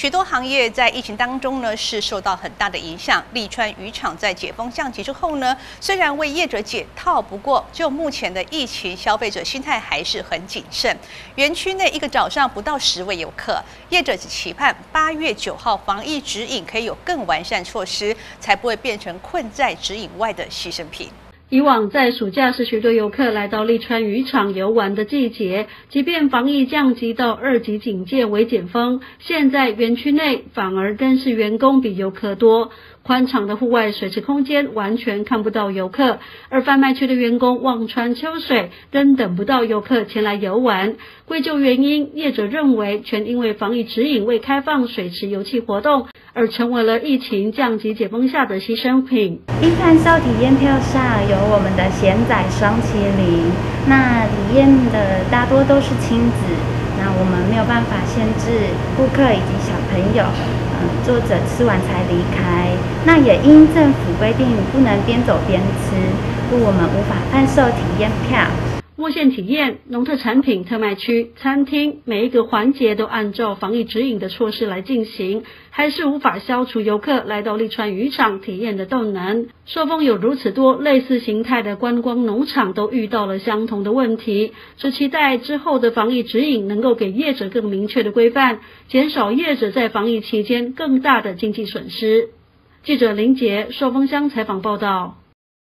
许多行业在疫情当中呢是受到很大的影响。立川渔场在解封降级之后呢，虽然为业者解套，不过就目前的疫情，消费者心态还是很谨慎。园区内一个早上不到10位游客，业者只期盼8月9号防疫指引可以有更完善措施，才不会变成困在指引外的牺牲品。 以往在暑假是许多游客来到立川渔场游玩的季节，即便防疫降级到2级警戒为解封，现在园区内反而更是员工比游客多。宽敞的户外水池空间完全看不到游客，而贩卖区的员工望穿秋水，更等不到游客前来游玩。归咎原因，业者认为全因为防疫指引未开放水池游憩活动，而成为了疫情降级解封下的牺牲品。 一盘售体验票上有我们的咸仔双麒麟，那体验的大多都是亲子，那我们没有办法限制顾客以及小朋友。作者吃完才离开，那也因政府规定不能边走边吃，故我们无法贩售体验票。 摸线体验、农特产品特卖区、餐厅，每一个环节都按照防疫指引的措施来进行，还是无法消除游客来到立川渔场体验的动能。寿丰有如此多类似形态的观光农场都遇到了相同的问题，只期待之后的防疫指引能够给业者更明确的规范，减少业者在防疫期间更大的经济损失。记者林杰，寿丰乡采访报道。